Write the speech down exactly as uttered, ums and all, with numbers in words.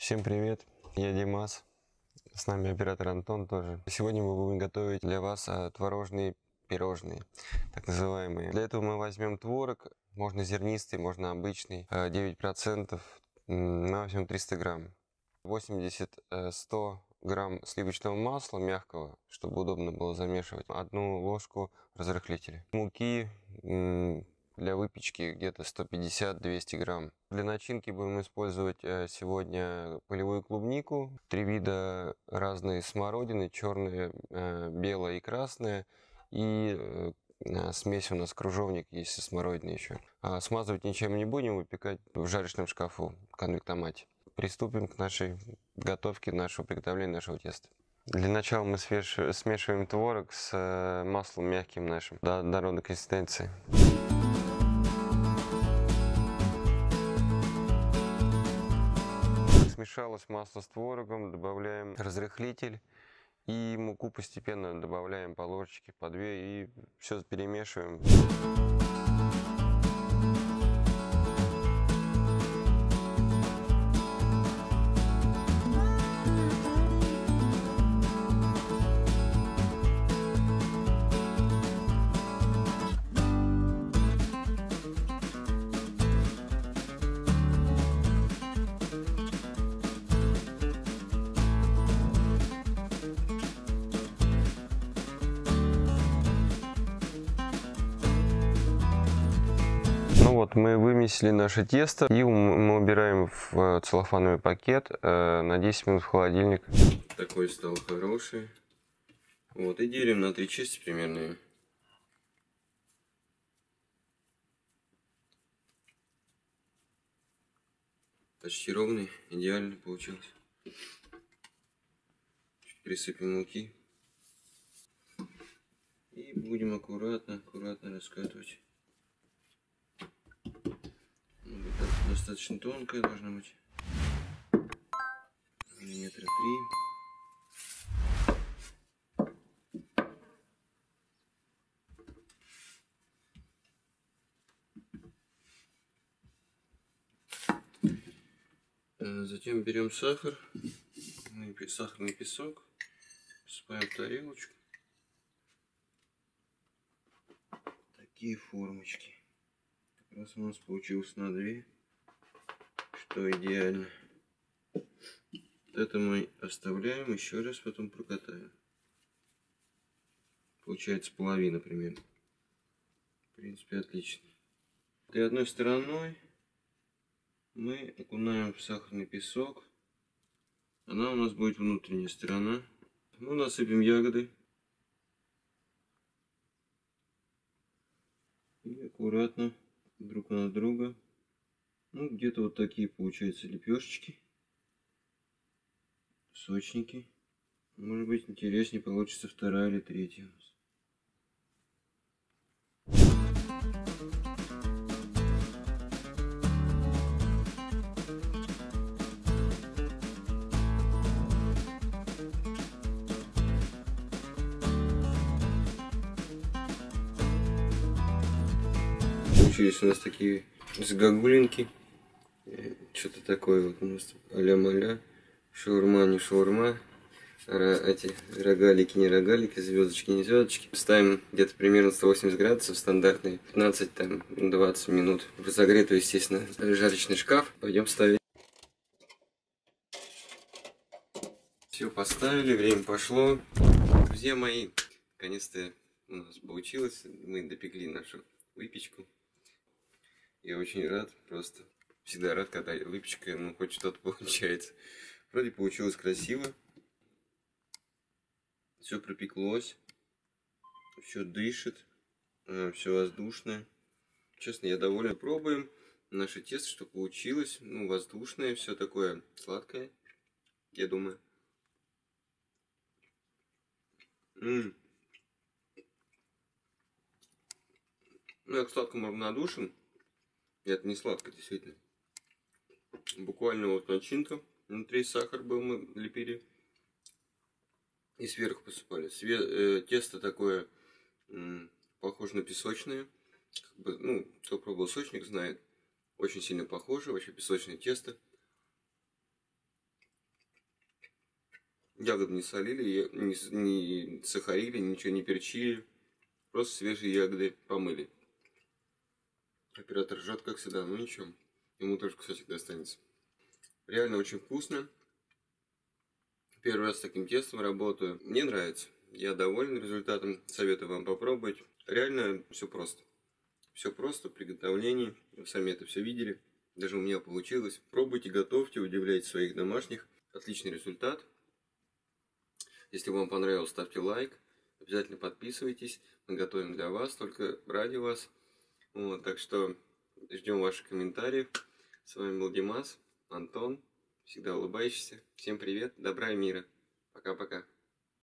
Всем привет, я Димас, с нами оператор Антон тоже. Сегодня мы будем готовить для вас творожные пирожные, так называемые. Для этого мы возьмем творог, можно зернистый, можно обычный, девять процентов, мы возьмем триста грамм. восемьдесят-сто грамм сливочного масла мягкого, чтобы удобно было замешивать. Одну ложку разрыхлителя. Муки для выпечки где-то сто пятьдесят-двести грамм. Для начинки будем использовать сегодня полевую клубнику, три вида разной смородины, черная, белая и красная, и смесь у нас кружовник есть со смородиной еще. А смазывать ничем не будем, выпекать в жарочном шкафу, в конвектомате. Приступим к нашей готовке, нашего приготовления нашего теста. Для начала мы смешиваем творог с маслом мягким нашим до однородной консистенции. Смешалось масло с творогом, добавляем разрыхлитель и муку постепенно добавляем по ложечке, по две, и все перемешиваем. Ну вот, мы вымесили наше тесто, и мы убираем в целлофановый пакет на десять минут в холодильник. Такой стал хороший. Вот, и делим на три части примерно. Почти ровный, идеально получилось. Чуть присыпем муки. И будем аккуратно, аккуратно раскатывать. Достаточно тонкая должна быть, миллиметра три. Затем берем сахар, сахарный песок, посыпаем в тарелочку. Такие формочки. Как раз у нас получилось на две, что идеально. Это мы оставляем, еще раз потом прокатаем. Получается половина примерно. В принципе, отлично. И одной стороной мы окунаем в сахарный песок. Она у нас будет внутренняя сторона. Ну, насыпем ягоды. И аккуратно друг на друга. Ну, где-то вот такие получаются лепешечки. Сочники. Может быть, интереснее получится вторая или третья у нас. Получились у нас такие загогулинки. Что-то такое вот у нас а-ля-маля. Шаурма, не шаурма. Эти рогалики, не рогалики, звездочки, не звездочки. Ставим где-то примерно сто восемьдесят градусов стандартный, пятнадцать-двадцать минут. В разогретый, естественно, жарочный шкаф. Пойдем ставить. Все поставили, время пошло. Друзья мои, наконец-то у нас получилось. Мы допекли нашу выпечку. Я очень рад, просто всегда рад, когда выпечка, ну, хоть что-то получается. Вроде получилось красиво. Все пропеклось. Все дышит. Все воздушное. Честно, я доволен. Пробуем наше тесто, что получилось. Ну, воздушное, все такое сладкое, я думаю. М-м. Ну, я к сладкому равнодушен. Это не сладко, действительно. Буквально вот начинка. Внутри сахар был, мы лепили. И сверху посыпали. Све э, тесто такое, похоже на песочное. Как бы, ну, кто пробовал сочник, знает. Очень сильно похоже. Вообще песочное тесто. Ягоды не солили, не, не сахарили, ничего не перчили. Просто свежие ягоды помыли. Оператор ржет, как всегда, но ничего. Ему тоже кусочек достанется. Реально очень вкусно. Первый раз с таким тестом работаю. Мне нравится. Я доволен результатом. Советую вам попробовать. Реально все просто. Все просто в приготовлении. Вы сами это все видели. Даже у меня получилось. Пробуйте, готовьте, удивляйте своих домашних. Отличный результат. Если вам понравилось, ставьте лайк. Обязательно подписывайтесь. Мы готовим для вас, только ради вас. Вот, так что ждем ваших комментариев. С вами был Димас, Антон. Всегда улыбающийся. Всем привет, добра и мира. Пока-пока.